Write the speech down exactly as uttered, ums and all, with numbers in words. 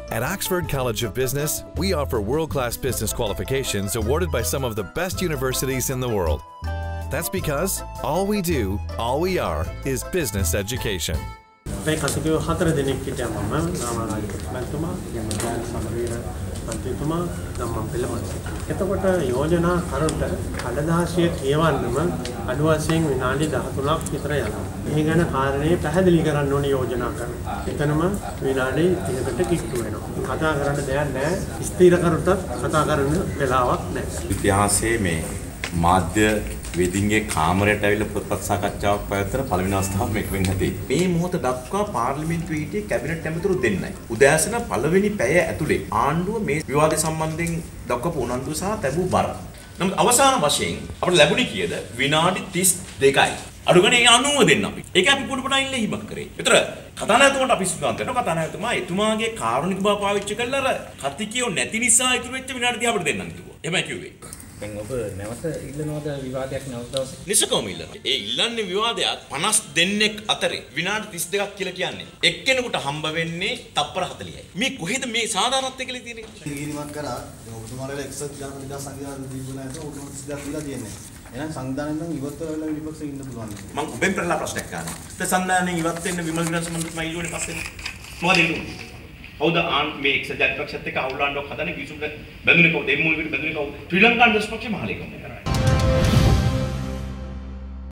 At Oxford College of Business, we offer world-class business qualifications awarded by some of the best universities in the world. That's because all we do, all we are, is business education. මේ කතිකව හතර දිනක් හිටියා මම නාමනායක මන්තුමා ගෙමදාන සමරීර මන්ත්‍රීතුමා ගම්මන් පෙළමත්. එතකොට යෝජනා කරුට කඩදාසිය කියවන්නම අඩු වශයෙන් විනාඩි දහතුනක් විතර යනවා. මේ ගැන කාරණේ පැහැදිලි කරන්න ඕනේ යෝජනා කරු. එතනම විනාඩි තිහකට කිට්ටු වෙනවා. කතා කරන්න දෙයක් නැහැ. ස්ථිර කරුටත් කතා කරන්න වෙලාවක් නැහැ. ඉතිහාසයේ මේ මාධ්‍ය වේදිකේ කාමරයට ඇවිල්ලා පොත්පත් සාකච්ඡාවක් පැවැත්වෙන පළවෙනි අවස්ථාව මේක වෙන්නේ නැති. මේ මොහොත දක්වා පාර්ලිමේන්තුවේ හිටියේ කැබිනට් ඇමතිවරු දෙන්නයි. උදෑසන පළවෙනි පැය ඇතුලේ ආණ්ඩුව මේ විවාදය සම්බන්ධයෙන් දක්වපු උනන්දුව සහ තැබූ බර. නමුත් අවසාන වශයෙන් අපිට ලැබුණේ කීයද? විනාඩි තිස් දෙකයි. අඩු ගානේ අනූව දෙන්න අපි. ඒක අපි පොඩි පොඩි අයින්ලා හිමක් කරේ. ඒතර කතානායකතුමාට අපි සිද්ධාන්ත වෙනවා. කතානායකතුමා එතුමාගේ කාරුණික බව පාවිච්චි කරලා අර කතිකියෝ නැති නිසා ඉතුරු වෙච්ච විනාඩි දිහා අපිට දෙන්නන් කිව්වා. එහෙමයි කිව්වේ. දැන් ඔබ නැවත ඉල්ලනවද විවාදයක් නැවත දවසේ? නිසකවම ඉල්ලනවා. ඒ ඉල්ලන්නේ විවාදයක් පනස් දෙනෙක් අතරේ විනාඩි තිස් දෙකක් කියලා කියන්නේ. එක්කෙනෙකුට හම්බ වෙන්නේ තප්පර හතලිහයි. මේ කොහෙද මේ සාධාරණත්වය කියලා තියෙන්නේ? ඉගිරිමක් කරා ඔබතුමාලා එක්සත් ජාතික සංවිධානය දීපුණා ඒක ඔබතුමාට සිද්ධාර්ථ දීලා තියෙන්නේ. එහෙනම් සංවිධානයෙන් නම් ඉවත් වෙලා විපක්ෂෙ ඉන්න පුළුවන්. මම ඔබෙන් පෙරලා ප්‍රශ්නයක් අහනවා. ඒ සංවිධානයෙන් ඉවත් වෙන්න විමල් විනාශ සම්බන්ධව මම ඉල්ලුවනේ පස්සේ. මොකද ඉල්ලුවේ? කවුද ආන් මේ එක්සත් ජාතික පක්ෂත් එක්ක අවුලාණ්ඩක් හදන්නේ කිසිම බැඳුනේ කවුද? එම්මුල් විතර බැඳුනේ කවුද? ශ්‍රී ලංකා නිදහස් පක්ෂේ මහලේකම්.